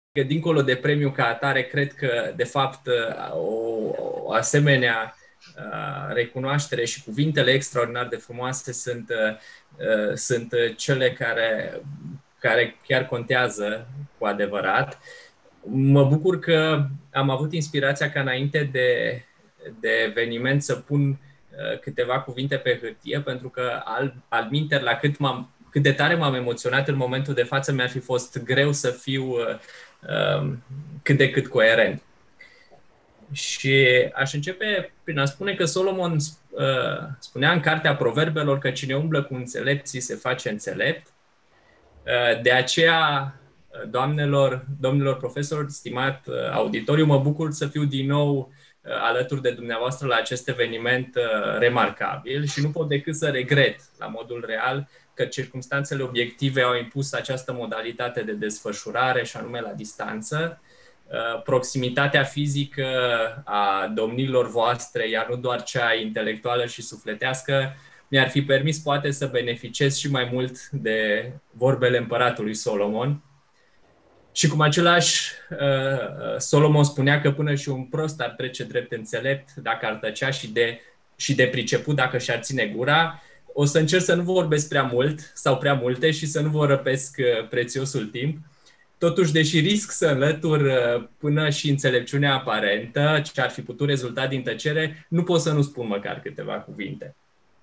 că dincolo de premiu ca atare, cred că, de fapt, o asemenea recunoaștere și cuvintele extraordinar de frumoase sunt cele care chiar contează cu adevărat. Mă bucur că am avut inspirația ca înainte de eveniment să pun câteva cuvinte pe hârtie, pentru că altminteri, la cât de tare m-am emoționat în momentul de față, mi-ar fi fost greu să fiu cât de cât coerent. Și aș începe prin a spune că Solomon spunea în Cartea Proverbelor că cine umblă cu înțelepții se face înțelept. De aceea, domnilor profesori, stimat auditoriu, mă bucur să fiu din nou alături de dumneavoastră la acest eveniment remarcabil și nu pot decât să regret la modul real că circumstanțele obiective au impus această modalitate de desfășurare, și anume la distanță. Proximitatea fizică a domnilor voastre, iar nu doar cea intelectuală și sufletească, mi-ar fi permis poate să beneficiez și mai mult de vorbele împăratului Solomon. Și cum același Solomon spunea că până și un prost ar trece drept înțelept dacă ar tăcea și de priceput dacă și-ar ține gura, o să încerc să nu vorbesc prea mult sau prea multe și să nu vă răpesc prețiosul timp. Totuși, deși risc să înlătur până și înțelepciunea aparentă, ce ar fi putut rezulta din tăcere, nu pot să nu spun măcar câteva cuvinte.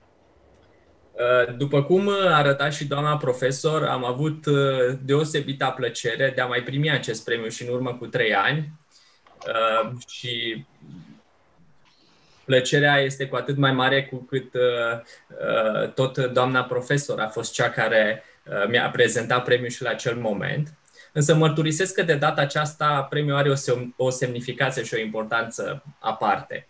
După cum arăta și doamna profesor, am avut deosebită plăcere de a mai primi acest premiu și în urmă cu 3 ani. Și plăcerea este cu atât mai mare cu cât tot doamna profesor a fost cea care mi-a prezentat premiul și la acel moment. Însă mărturisesc că de data aceasta premiul are o semnificație și o importanță aparte.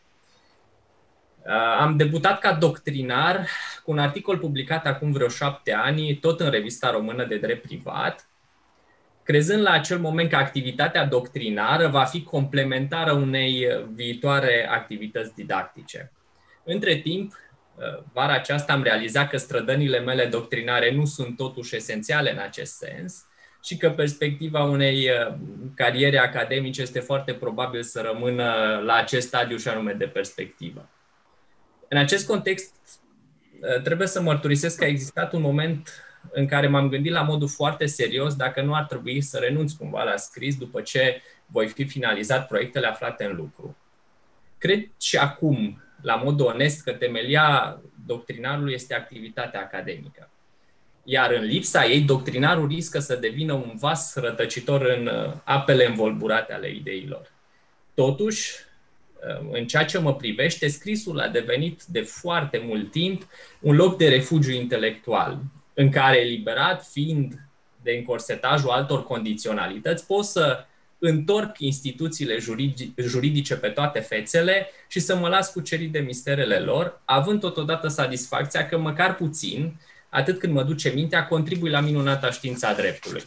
Am debutat ca doctrinar cu un articol publicat acum vreo 7 ani, tot în Revista Română de Drept Privat, crezând la acel moment că activitatea doctrinară va fi complementară unei viitoare activități didactice. Între timp, vara aceasta am realizat că strădănile mele doctrinare nu sunt totuși esențiale în acest sens și că perspectiva unei cariere academice este foarte probabil să rămână la acest stadiu și anume de perspectivă. În acest context, trebuie să mărturisesc că a existat un moment în care m-am gândit la modul foarte serios dacă nu ar trebui să renunț cumva la scris după ce voi fi finalizat proiectele aflate în lucru. Cred și acum, la mod onest, că temelia doctrinarului este activitatea academică. Iar în lipsa ei, doctrinarul riscă să devină un vas rătăcitor în apele învolburate ale ideilor. Totuși, în ceea ce mă privește, scrisul a devenit de foarte mult timp un loc de refugiu intelectual, în care, eliberat fiind de încorsetajul altor condiționalități, pot să întorc instituțiile juridice pe toate fețele și să mă las cucerit de misterele lor, având totodată satisfacția că măcar puțin, atât când mă duce mintea, contribui la minunata știința dreptului.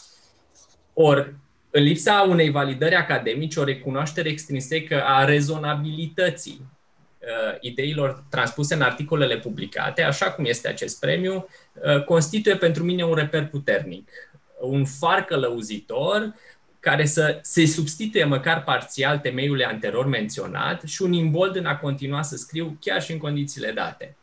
Ori, în lipsa unei validări academice, o recunoaștere extrinsecă a rezonabilității ideilor transpuse în articolele publicate, așa cum este acest premiu, constituie pentru mine un reper puternic, un far călăuzitor care să se substituie măcar parțial temeiului anterior menționat și un imbold în a continua să scriu chiar și în condițiile date.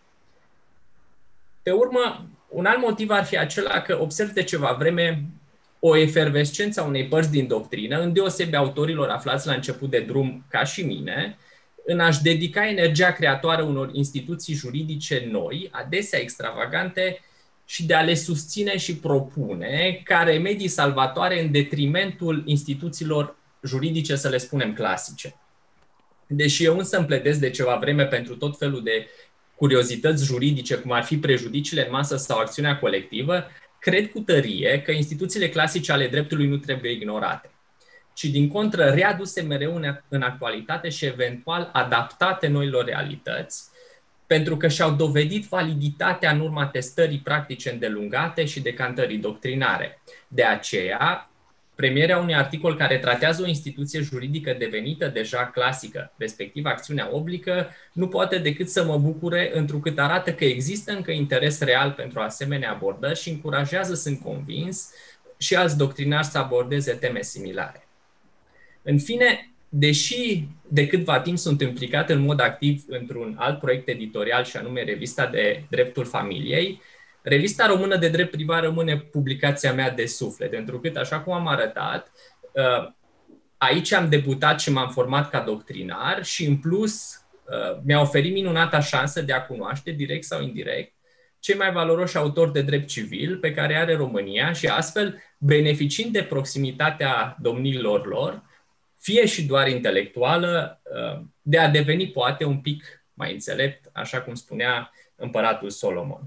Pe urmă, un alt motiv ar fi acela că observ de ceva vreme o efervescență a unei părți din doctrină, îndeosebi autorilor aflați la început de drum, ca și mine, în a-și dedica energia creatoare unor instituții juridice noi, adesea extravagante, și de a le susține și propune ca remedii salvatoare în detrimentul instituțiilor juridice, să le spunem, clasice. Deși eu însă îmi pledez de ceva vreme pentru tot felul de curiozități juridice, cum ar fi prejudiciile în masă sau acțiunea colectivă, cred cu tărie că instituțiile clasice ale dreptului nu trebuie ignorate, ci din contră readuse mereu în actualitate și eventual adaptate noilor realități, pentru că și-au dovedit validitatea în urma testării practice îndelungate și decantării doctrinare. De aceea, premierea unui articol care tratează o instituție juridică devenită deja clasică, respectiv acțiunea oblică, nu poate decât să mă bucure, întrucât arată că există încă interes real pentru asemenea abordări și încurajează, sunt convins, și alți doctrinari să abordeze teme similare. În fine, deși de câtva timp sunt implicat în mod activ într-un alt proiect editorial, și anume Revista de Dreptul Familiei, Revista Română de Drept Privat rămâne publicația mea de suflet, pentru că, așa cum am arătat, aici am debutat și m-am format ca doctrinar și, în plus, mi-a oferit minunata șansă de a cunoaște, direct sau indirect, cei mai valoroși autori de drept civil pe care are România și, astfel, beneficiind de proximitatea domnilor lor, fie și doar intelectuală, de a deveni poate un pic mai înțelept, așa cum spunea împăratul Solomon.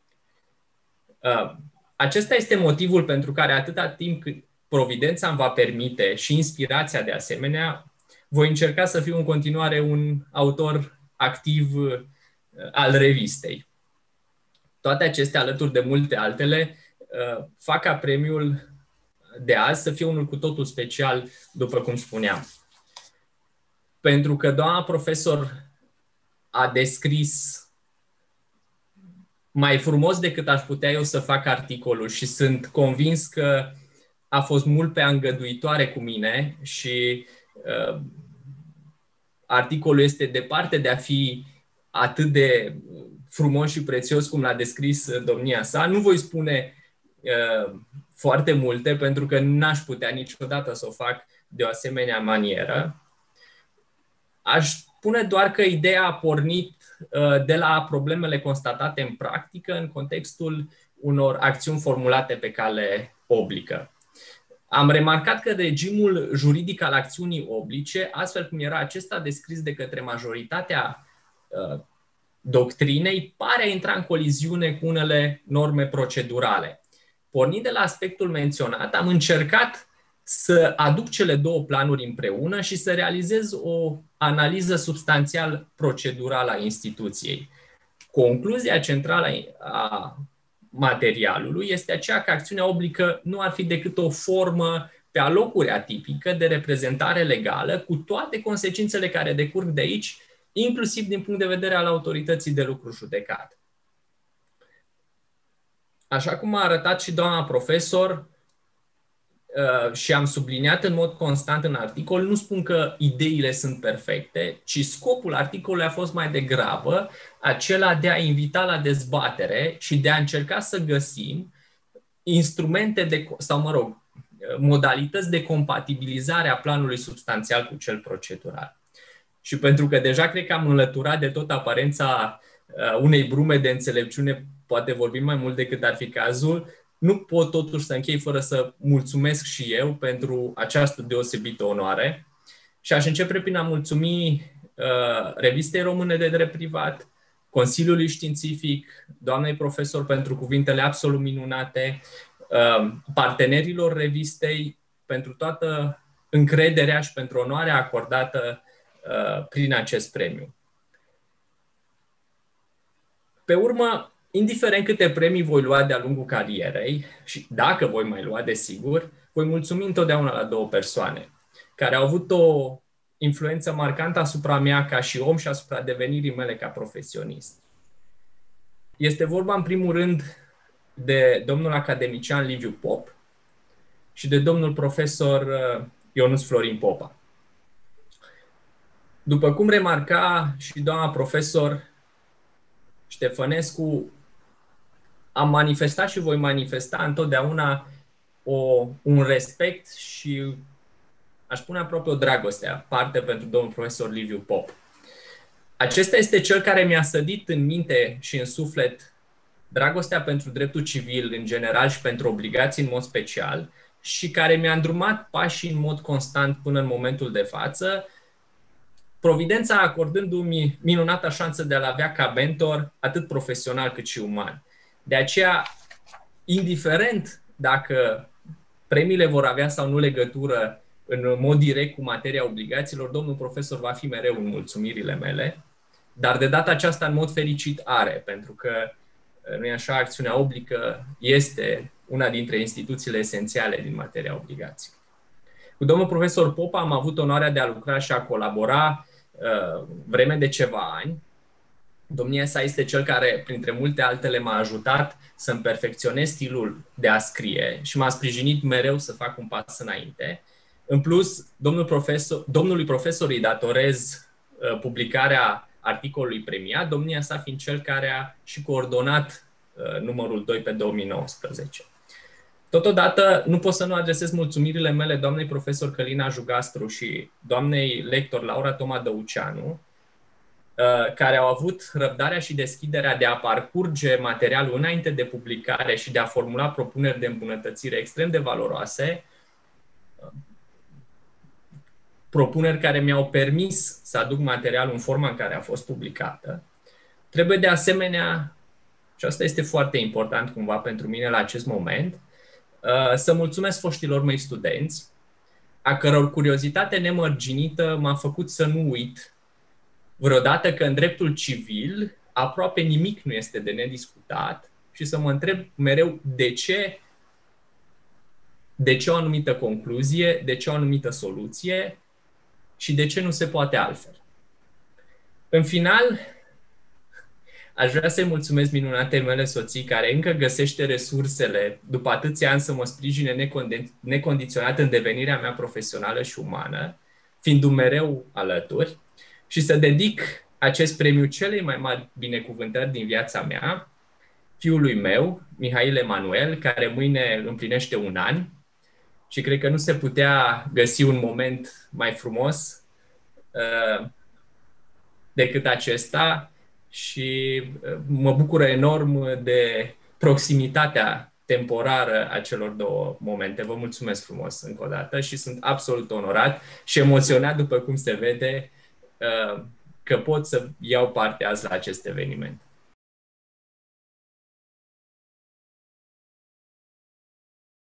Acesta este motivul pentru care, atâta timp cât providența îmi va permite și inspirația de asemenea, voi încerca să fiu în continuare un autor activ al revistei. Toate acestea, alături de multe altele, fac ca premiul de azi să fie unul cu totul special, după cum spuneam. Pentru că doamna profesor a descris mai frumos decât aș putea eu să fac articolul și sunt convins că a fost mult prea îngăduitoare cu mine și articolul este departe de a fi atât de frumos și prețios cum l-a descris domnia sa. Nu voi spune foarte multe, pentru că n-aș putea niciodată să o fac de o asemenea manieră. Aș spune doar că ideea a pornit de la problemele constatate în practică în contextul unor acțiuni formulate pe cale oblică. Am remarcat că regimul juridic al acțiunii oblice, astfel cum era acesta descris de către majoritatea doctrinei, pare a intra în coliziune cu unele norme procedurale. Pornind de la aspectul menționat, am încercat să aduc cele două planuri împreună și să realizez o analiză substanțial procedurală a instituției. Concluzia centrală a materialului este aceea că acțiunea oblică nu ar fi decât o formă pe alocuri atipică de reprezentare legală, cu toate consecințele care decurg de aici, inclusiv din punct de vedere al autorității de lucru judecat. Așa cum a arătat și doamna profesor și am subliniat în mod constant în articol, nu spun că ideile sunt perfecte, ci scopul articolului a fost mai degrabă acela de a invita la dezbatere și de a încerca să găsim instrumente modalități de compatibilizare a planului substanțial cu cel procedural. Și pentru că deja cred că am înlăturat de tot aparența unei brume de înțelepciune, poate vorbim mai mult decât ar fi cazul, nu pot totuși să închei fără să mulțumesc și eu pentru această deosebită onoare. Și aș începe prin a mulțumi Revistei Române de Drept Privat, Consiliului Științific, doamnei profesor pentru cuvintele absolut minunate, partenerilor revistei pentru toată încrederea și pentru onoarea acordată prin acest premiu. Pe urmă, indiferent câte premii voi lua de-a lungul carierei, și dacă voi mai lua, desigur, voi mulțumi întotdeauna la două persoane care au avut o influență marcantă asupra mea ca și om și asupra devenirii mele ca profesionist. Este vorba, în primul rând, de domnul academician Liviu Pop și de domnul profesor Ionuț Florin Popa. După cum remarca și doamna profesor Ștefănescu, am manifestat și voi manifesta întotdeauna un respect și, aș spune aproape, o dragoste aparte pentru domnul profesor Liviu Pop. Acesta este cel care mi-a sădit în minte și în suflet dragostea pentru dreptul civil în general și pentru obligații în mod special și care mi-a îndrumat pașii în mod constant până în momentul de față, providența acordându-mi minunata șansă de a-l avea ca mentor, atât profesional cât și uman. De aceea, indiferent dacă premiile vor avea sau nu legătură în mod direct cu materia obligațiilor, domnul profesor va fi mereu în mulțumirile mele, dar de data aceasta în mod fericit are, pentru că, nu-i așa, acțiunea oblică este una dintre instituțiile esențiale din materia obligațiilor. Cu domnul profesor Popa am avut onoarea de a lucra și a colabora vreme de ceva ani Domnia sa este cel care, printre multe altele, m-a ajutat să-mi perfecționez stilul de a scrie și m-a sprijinit mereu să fac un pas înainte. În plus, domnului profesor îi datorez publicarea articolului premiat, domnia sa fiind cel care a și coordonat numărul 2 pe 2019. Totodată, nu pot să nu adresez mulțumirile mele doamnei profesor Călina Jugastru și doamnei lector Laura Toma Dăuceanu, care au avut răbdarea și deschiderea de a parcurge materialul înainte de publicare și de a formula propuneri de îmbunătățire extrem de valoroase, propuneri care mi-au permis să aduc materialul în forma în care a fost publicată. Trebuie de asemenea, și asta este foarte important cumva pentru mine la acest moment, să mulțumesc foștilor mei studenți, a căror curiozitate nemărginită m-a făcut să nu uit vreodată că în dreptul civil aproape nimic nu este de nediscutat și să mă întreb mereu de ce o anumită concluzie, de ce o anumită soluție și de ce nu se poate altfel. În final, aș vrea să-i mulțumesc minunatei mele soții, care încă găsește resursele după atâția ani să mă sprijine necondiționat în devenirea mea profesională și umană, fiindu-mi mereu alături, și să dedic acest premiu celei mai mari binecuvântări din viața mea, fiului meu, Mihail Emanuel, care mâine împlinește 1 an și cred că nu se putea găsi un moment mai frumos decât acesta și mă bucură enorm de proximitatea temporară a celor două momente. Vă mulțumesc frumos încă o dată și sunt absolut onorat și emoționat, după cum se vede, că pot să iau parte azi la acest eveniment.